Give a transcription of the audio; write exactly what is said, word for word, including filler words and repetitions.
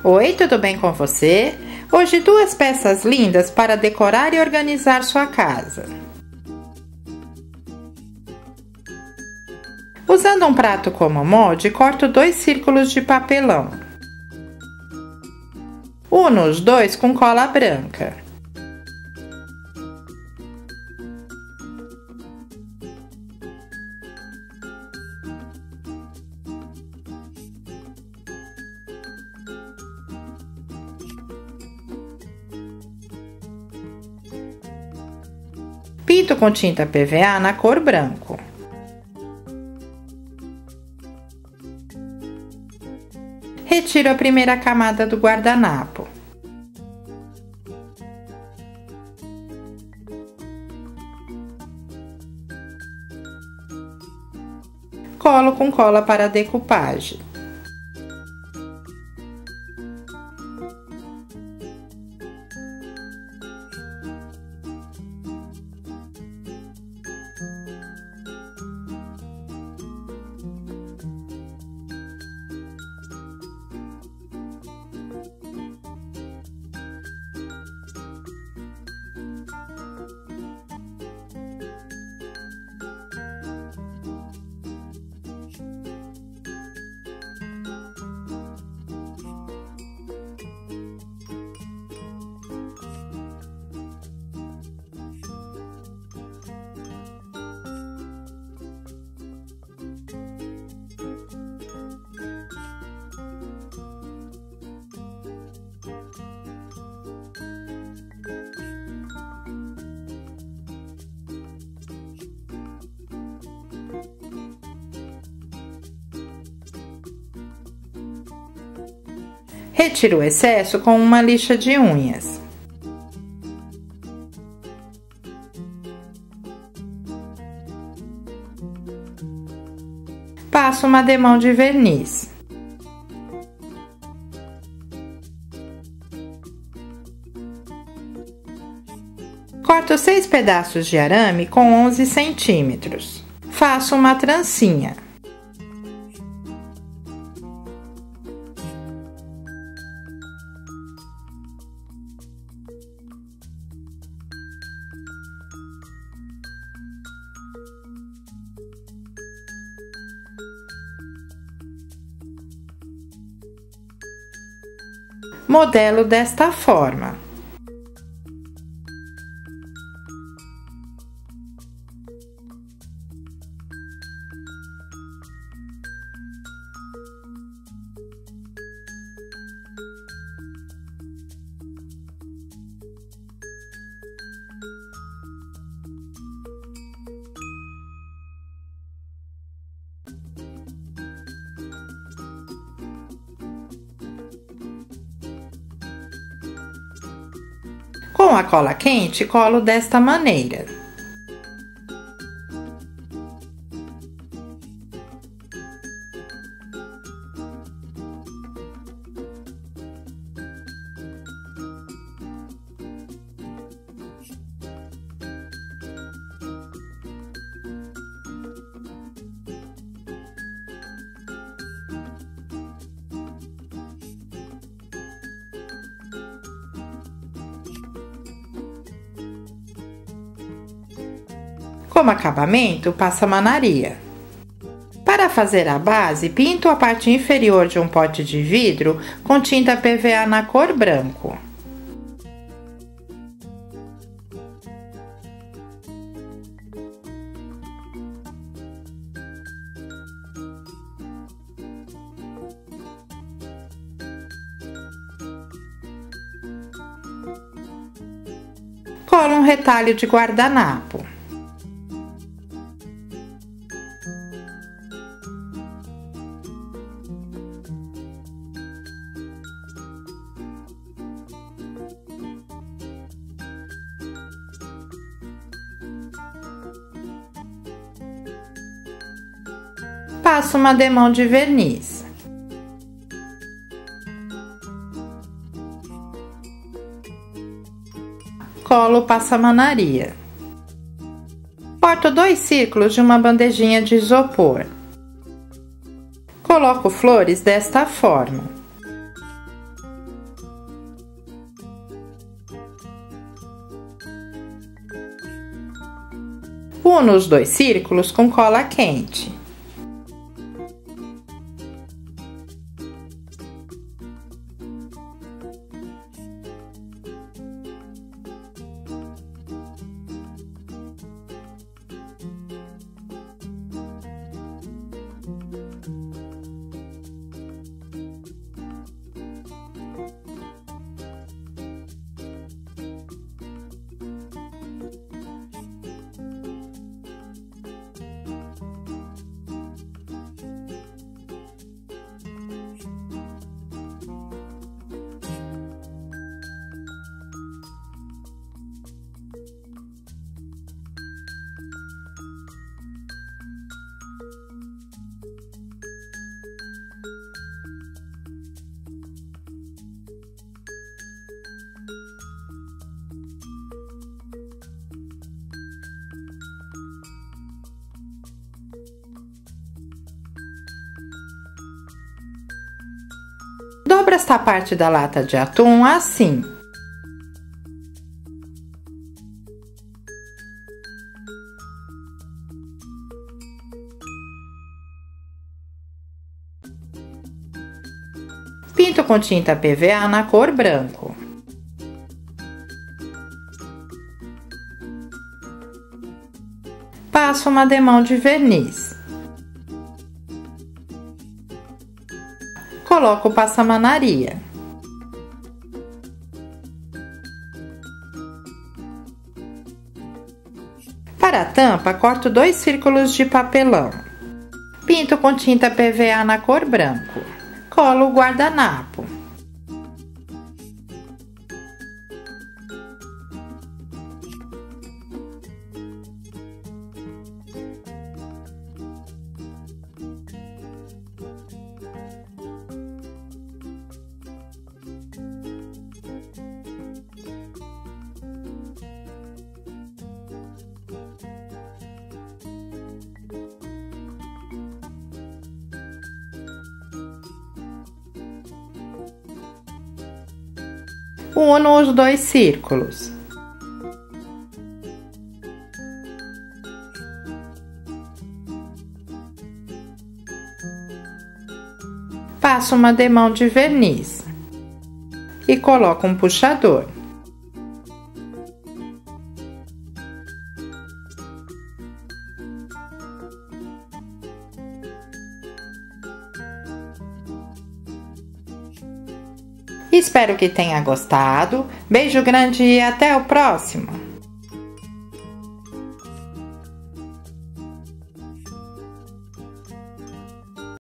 Oi, tudo bem com você? Hoje duas peças lindas para decorar e organizar sua casa. Usando um prato como molde, corto dois círculos de papelão. Uno os dois com cola branca. Pinto com tinta P V A na cor branco. Retiro a primeira camada do guardanapo. Colo com cola para decupagem. Retiro o excesso com uma lixa de unhas. Passo uma demão de verniz. Corto seis pedaços de arame com onze centímetros. Faço uma trancinha. Modelo desta forma. Com a cola quente, colo desta maneira. Como acabamento, passamanaria. Para fazer a base, pinto a parte inferior de um pote de vidro com tinta P V A na cor branco. Colo um retalho de guardanapo. Passo uma demão de verniz. Colo passamanaria. Corto dois círculos de uma bandejinha de isopor. Coloco flores desta forma. Uno os dois círculos com cola quente. Dobra esta parte da lata de atum assim. Pinto com tinta P V A na cor branco. Passo uma demão de verniz. Coloco o passamanaria. Para a tampa, corto dois círculos de papelão. Pinto com tinta P V A na cor branco. Colo o guardanapo. Uno os dois círculos. Passo uma demão de verniz e coloco um puxador. Espero que tenha gostado. Beijo grande e até o próximo!